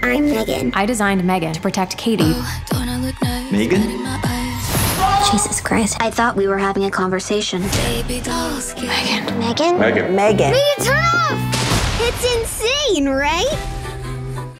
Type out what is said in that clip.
I'm Megan. I designed Megan to protect Katie. Megan? Jesus Christ. I thought we were having a conversation. Megan. Megan? Megan. Megan. Megan, turn off! It's insane, right?